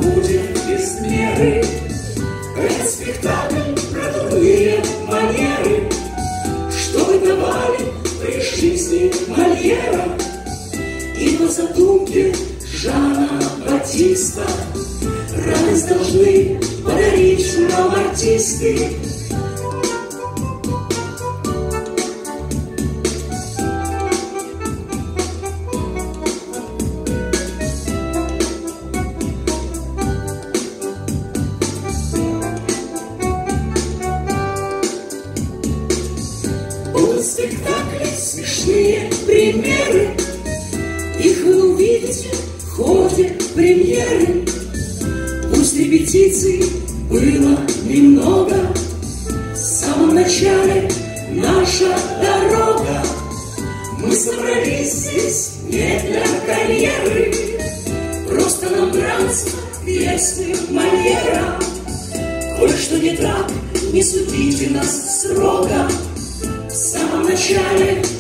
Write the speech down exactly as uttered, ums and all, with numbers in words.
будет без меры. Этот спектакль про дурные манеры, что выдавали при жизни Мольера. И по задумке Жана Батиста радость должны подарить нам артисты. Будут спектакли, смешные примеры, их вы увидите в ходе премьеры. Пусть репетиций было немного, в самом начале наша дорога. Мы собрались здесь не для карьеры, просто нам нравится песни Мольера. Кое-что не так, не судите нас строго. В самом начале